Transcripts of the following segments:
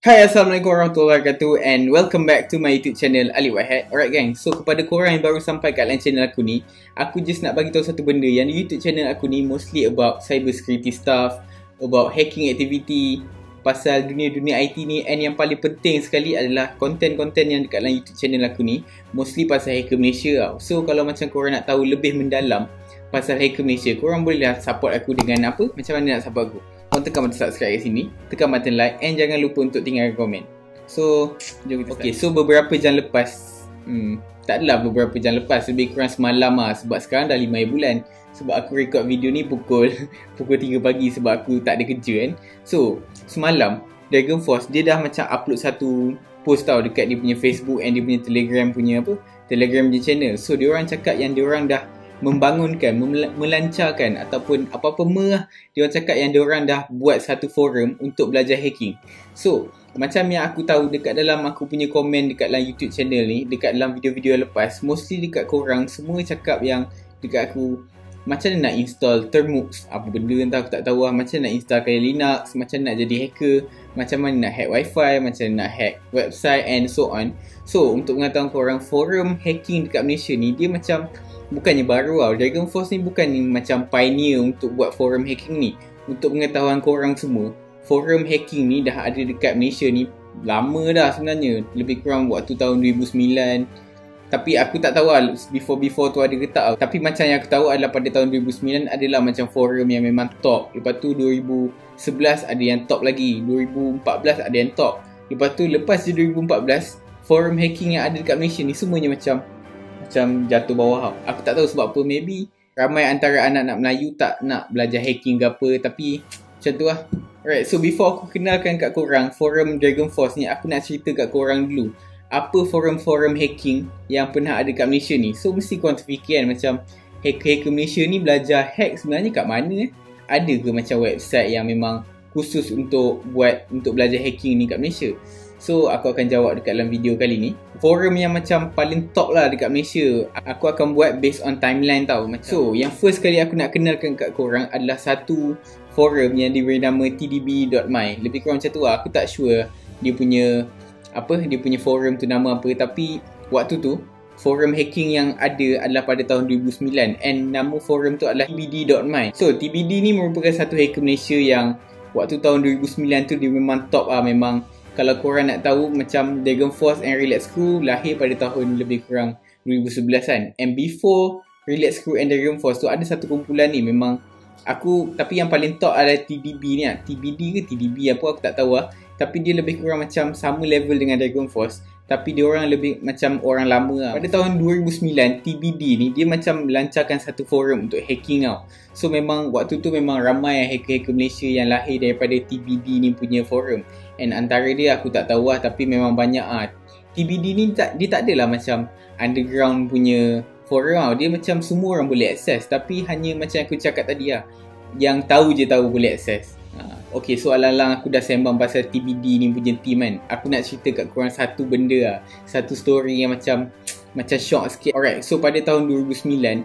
Hai, Assalamualaikum warahmatullahi wabarakatuh and welcome back to my YouTube channel Ali Wahid. Alright gang, so kepada korang yang baru sampai kat dalam channel aku ni, aku just nak bagi tahu satu benda yang YouTube channel aku ni mostly about cyber security stuff, about hacking activity, pasal dunia-dunia IT ni, and yang paling penting sekali adalah konten-konten yang dekat dalam YouTube channel aku ni mostly pasal Hacker Malaysia tau. So kalau macam korang nak tahu lebih mendalam pasal Hacker Malaysia, korang bolehlah support aku dengan apa? Macam mana nak support aku? Korang tekan button subscribe kat sini, tekan button like, and jangan lupa untuk tinggalkan komen. So, jom kita start. So beberapa jam lepas, tak adalah beberapa jam lepas, lebih kurang semalam lah. Sebab sekarang dah 5 bulan. Sebab aku record video ni pukul 3 pagi sebab aku tak ada kerja kan. So, semalam Dragon Force dia dah macam upload satu post tau dekat dia punya Facebook and dia punya Telegram punya Telegram punya channel. So, dia orang cakap yang dia orang dah membangunkan, melancarkan ataupun apa-apa dia orang cakap yang dia orang dah buat satu forum untuk belajar hacking. So, macam yang aku tahu dekat dalam aku punya komen dekat dalam YouTube channel ni, dekat dalam video-video lepas, mostly dekat korang semua cakap yang dekat aku macam mana nak install Termux, apa benda entah aku tak tahu lah, macam nak install kaya Linux, macam nak jadi hacker, macam mana nak hack wifi, macam nak hack website and so on. So, untuk mengetahui korang, forum hacking dekat Malaysia ni dia macam bukannya baru tau. Dragon Force ni bukan macam pioneer untuk buat forum hacking ni. Untuk pengetahuan korang semua, forum hacking ni dah ada dekat Malaysia ni lama dah sebenarnya. Lebih kurang waktu tahun 2009. Tapi aku tak tahu lah before tu ada ke tak. Tapi macam yang aku tahu adalah pada tahun 2009 adalah macam forum yang memang top. Lepas tu 2011 ada yang top lagi. 2014 ada yang top. Lepas tu lepas je 2014, forum hacking yang ada dekat Malaysia ni semuanya macam jatuh bawah tau. Aku tak tahu sebab apa. Maybe ramai antara anak-anak Melayu tak nak belajar hacking ke apa. Tapi macam tu lah. Alright, so before aku kenalkan kat korang forum Dragon Force ni, aku nak cerita kat korang dulu apa forum-forum hacking yang pernah ada kat Malaysia ni. So mesti korang terfikir kan, macam hacker Malaysia ni belajar hack sebenarnya kat mana Ada ke macam website yang memang khusus untuk belajar hacking ni kat Malaysia? So, aku akan jawab dekat dalam video kali ni. Forum yang macam paling top lah dekat Malaysia, aku akan buat based on timeline tau. So, yang first kali aku nak kenalkan kat korang adalah satu forum yang diberi nama tdb.my. Lebih kurang macam tu lah. Aku tak sure dia punya forum tu nama apa. Tapi, waktu tu, forum hacking yang ada adalah pada tahun 2009. And nama forum tu adalah tbd.my. So, TBD ni merupakan satu hacker Malaysia yang waktu tahun 2009 tu dia memang top lah. Memang kalau korang nak tahu, macam Dragon Force and Relax Crew lahir pada tahun lebih kurang 2011 kan. And before Relax Crew and Dragon Force tu ada satu kumpulan ni memang tapi yang paling top adalah TDB ni lah. TBD ke TDB apa aku tak tahu lah. Tapi dia lebih kurang macam sama level dengan Dragon Force. Tapi dia orang lebih macam orang lama lah. Pada tahun 2009, TBD ni dia macam melancarkan satu forum untuk hacking tau. So memang waktu tu memang ramai hacker-hacker Malaysia yang lahir daripada TBD ni punya forum. And antara dia aku tak tahu lah, tapi memang banyak lah. TBD ni dia tak adalah macam underground punya forum tau. Dia macam semua orang boleh akses. Tapi hanya macam aku cakap tadi lah, yang tahu je tahu boleh akses. Okay, so alang-alang aku dah sembang pasal TBD ni punya team kan. Aku nak cerita kat korang satu benda lah. Satu story yang macam shock sikit. Alright, so pada tahun 2009,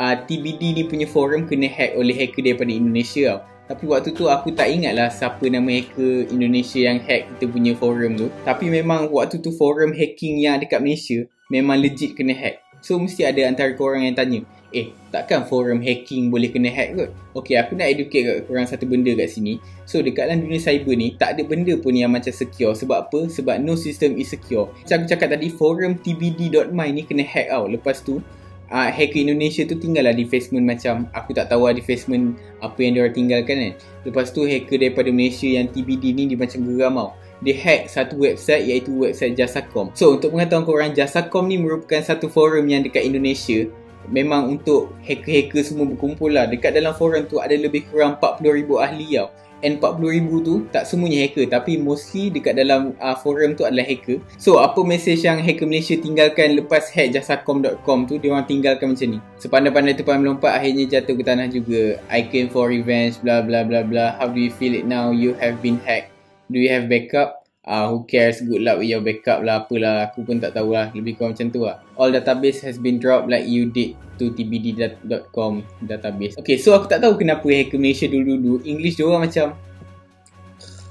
TBD ni punya forum kena hack oleh hacker daripada Indonesia tau. Tapi waktu tu aku tak ingat lah siapa nama hacker Indonesia yang hack kita punya forum tu. Tapi memang waktu tu forum hacking yang ada kat Malaysia memang legit kena hack. So mesti ada antara korang yang tanya, takkan forum hacking boleh kena hack kot? Okay, aku nak educate kat korang satu benda kat sini. So dekat dalam dunia cyber ni tak ada benda pun yang macam secure. Sebab apa? Sebab no system is secure. Macam aku cakap tadi, forum tbd.my ni kena hack tau. Lepas tu hacker Indonesia tu tinggal lah defacement, macam aku tak tahu lah defacement apa yang diorang tinggalkan kan. Lepas tu hacker daripada Malaysia yang TBD ni dia macam geram tau. Dia hack satu website iaitu website Jasacom. So untuk pengetahuan korang, Jasacom ni merupakan satu forum yang dekat Indonesia memang untuk hacker-hacker semua berkumpul lah. Dekat dalam forum tu ada lebih kurang 40,000 ahli tau. And 40,000 tu tak semuanya hacker, tapi mostly dekat dalam forum tu adalah hacker. So apa mesej yang hacker Malaysia tinggalkan lepas hack jasacom.com tu, dia orang tinggalkan macam ni: sepandai-pandai tupai melompat akhirnya jatuh ke tanah juga. I came for revenge, bla bla bla bla. How do you feel it now? You have been hacked. Do you have backup? Who cares, good luck with your backup lah, apalah, aku pun tak tahulah. Lebih kurang macam tu lah. All database has been dropped like you did to tbd.com database. Okay, so aku tak tahu kenapa hacker Malaysia dulu-dulu English diorang macam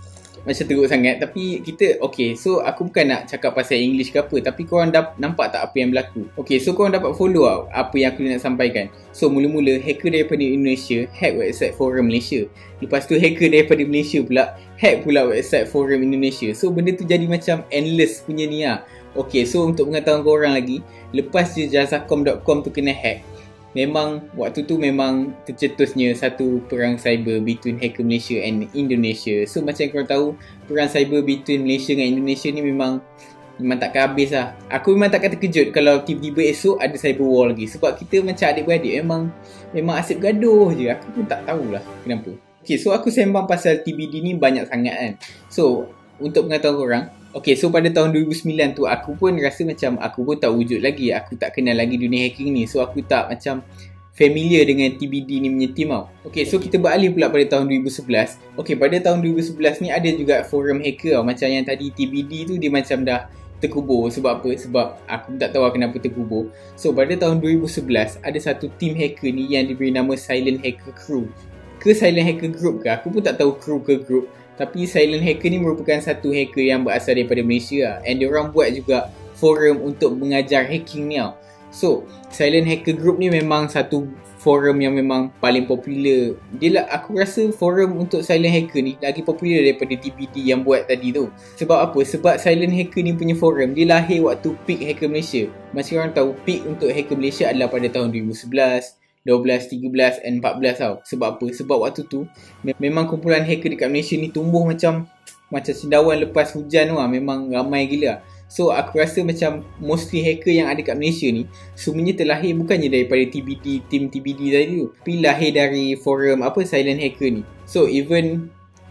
macam teruk sangat. Tapi kita, okay, so aku bukan nak cakap pasal English ke apa, tapi korang nampak tak apa yang berlaku? Okay, so korang dapat follow apa yang aku nak sampaikan. So mula-mula hacker daripada Indonesia hack website forum Malaysia. Lepas tu hacker daripada Malaysia pula hack pula website forum Indonesia. So benda tu jadi macam endless punya ni lah. Okay, so untuk pengetahuan korang lagi, lepas je jazacom.com tu kena hack, memang waktu tu memang tercetusnya satu perang cyber between hacker Malaysia and Indonesia. So macam korang tahu, perang cyber between Malaysia dengan Indonesia ni memang takkan habis lah. Aku memang takkan terkejut kalau tiba-tiba esok ada cyber war lagi. Sebab kita macam adik-beradik memang asyik gaduh je. Aku pun tak tahulah kenapa. Okay, so aku sembang pasal TBD ni banyak sangat kan. So untuk pengetahuan korang, okay, so pada tahun 2009 tu aku pun rasa macam aku pun tak wujud lagi. Aku tak kenal lagi dunia hacking ni. So aku tak macam familiar dengan TBD ni punya team tau. Okay, so kita beralih pula pada tahun 2011. Okay, pada tahun 2011 ni ada juga forum hacker tau. Macam yang tadi TBD tu dia macam dah terkubur. Sebab apa? Sebab aku tak tahu kenapa terkubur. So pada tahun 2011 ada satu team hacker ni yang diberi nama Silent Hacker Crew. Ke Silent Hacker Group ke? Aku pun tak tahu crew ke group. Tapi Silent Hacker ni merupakan satu hacker yang berasal daripada Malaysia lah. And diorang buat juga forum untuk mengajar hacking ni tau. So, Silent Hacker Group ni memang satu forum yang memang paling popular. Aku rasa forum untuk Silent Hacker ni lagi popular daripada TBD yang buat tadi tu. Sebab apa? Sebab Silent Hacker ni punya forum, dia lahir waktu peak hacker Malaysia. Macam korang tahu, peak untuk hacker Malaysia adalah pada tahun 2011, 12, 13 and 14 tau. Sebab apa? Sebab waktu tu memang kumpulan hacker dekat Malaysia ni tumbuh macam cendawan lepas hujan lah. Memang ramai gila. So aku rasa macam mostly hacker yang ada kat Malaysia ni semuanya terlahir bukannya daripada TBD, team TBD tadi tu, tapi lahir dari forum Silent Hacker ni. So even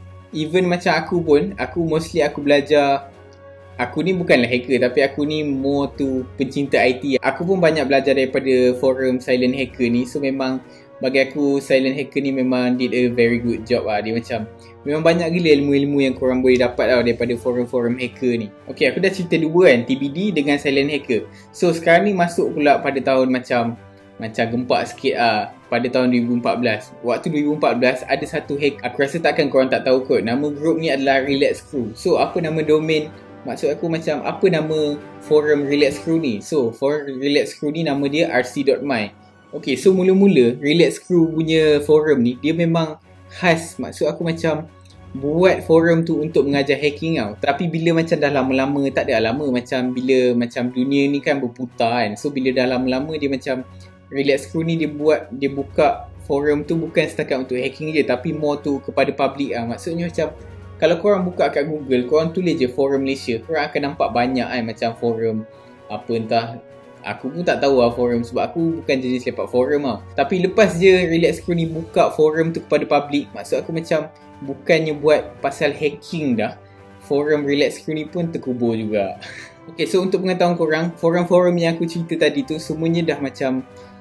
macam aku pun, aku belajar. Aku ni bukanlah hacker, tapi aku ni more tu pencinta IT. Aku pun banyak belajar daripada forum Silent Hacker ni. So memang bagi aku Silent Hacker ni memang did a very good job lah. Dia macam memang banyak gila ilmu-ilmu yang korang boleh dapat lah daripada forum-forum hacker ni. Okay, aku dah cerita dua kan, TBD dengan Silent Hacker. So sekarang ni masuk pula pada tahun macam gempak sikit lah, pada tahun 2014. Waktu 2014 ada satu hack, aku rasa takkan korang tak tahu kot. Nama group ni adalah Relax Crew. So apa nama domain, maksud aku macam apa nama forum Relax Crew ni? So forum Relax Crew ni nama dia rc.my. Okay, so mula-mula Relax Crew punya forum ni dia memang khas. Maksud aku macam buat forum tu untuk mengajar hacking tau. Tapi bila macam dah lama-lama, tak ada lama, macam bila macam dunia ni kan berputar kan. So bila dah lama-lama dia macam Relax Crew ni dia buka forum tu bukan setakat untuk hacking je, tapi more tu kepada public lah. Maksudnya macam kalau korang buka kat Google, korang tulis je forum Malaysia, korang akan nampak banyak kan macam forum apa entah. Aku pun tak tahu lah forum sebab aku bukan jenis lepak forum lah. Tapi lepas je Relax Crew ni buka forum tu kepada public, maksud aku macam bukannya buat pasal hacking dah, forum Relax Crew ni pun terkubur juga. Okay, so untuk pengetahuan korang, forum-forum yang aku cerita tadi tu semuanya dah macam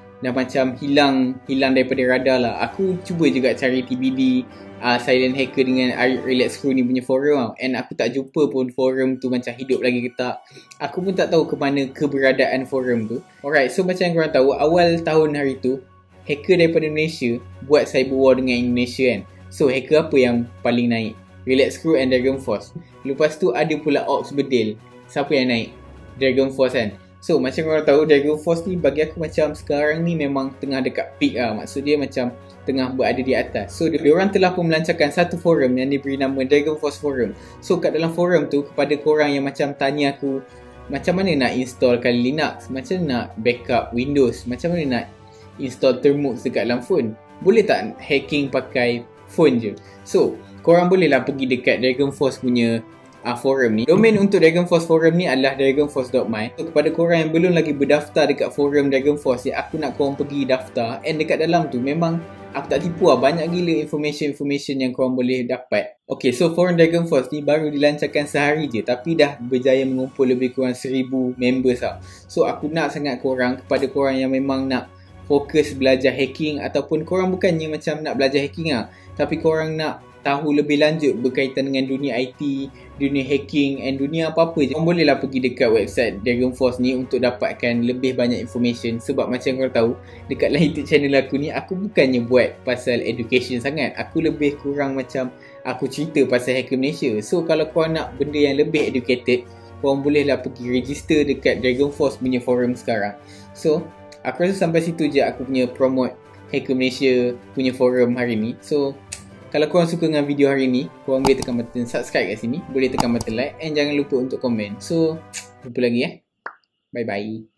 hilang daripada radar lah. Aku cuba juga cari TBD Silent Hacker dengan Relax Crew ni punya forum, and aku tak jumpa pun forum tu macam hidup lagi ke tak. Aku pun tak tahu ke mana keberadaan forum tu. Alright, so macam yang korang tahu, awal tahun hari tu hacker daripada Malaysia buat cyber war dengan Indonesia kan. So hacker apa yang paling naik? Relax Crew and Dragon Force. Lepas tu ada pula Ops Bedil. Siapa yang naik? Dragon Force kan. So macam korang tahu, Dragon Force ni bagi aku macam sekarang ni memang tengah dekat peak lah. Maksud dia macam tengah berada di atas. So diorang telah pun melancarkan satu forum yang diberi nama Dragon Force Forum. So kat dalam forum tu, kepada korang yang macam tanya aku macam mana nak install kali Linux, macam mana nak backup Windows, macam mana nak install Termux dekat dalam phone, boleh tak hacking pakai phone je? So korang bolehlah pergi dekat Dragon Force punya forum ni. Domain untuk Dragon Force forum ni adalah dragonforce.my. So kepada korang yang belum lagi berdaftar dekat forum Dragon Force ni, aku nak korang pergi daftar. And dekat dalam tu memang aku tak tipu lah, banyak gila information yang korang boleh dapat. Okay, so forum Dragon Force ni baru dilancarkan sehari je, tapi dah berjaya mengumpul lebih kurang 1000 members tau. So aku nak sangat korang, kepada korang yang memang nak fokus belajar hacking, ataupun korang bukannya macam nak belajar hacking lah, tapi korang nak tahu lebih lanjut berkaitan dengan dunia IT, dunia hacking and dunia apa-apa je, korang bolehlah pergi dekat website Dragon Force ni untuk dapatkan lebih banyak information. Sebab macam korang tahu, dekat dalam YouTube channel aku ni, aku bukannya buat pasal education sangat. Aku lebih kurang macam aku cerita pasal Hacker Malaysia. So kalau korang nak benda yang lebih educated, korang bolehlah pergi register dekat Dragon Force punya forum sekarang. So aku rasa sampai situ je aku punya promote Hacker Malaysia punya forum hari ni. So kalau korang suka dengan video hari ni, korang boleh tekan button subscribe kat sini, boleh tekan button like, and jangan lupa untuk komen. So jumpa lagi Bye bye.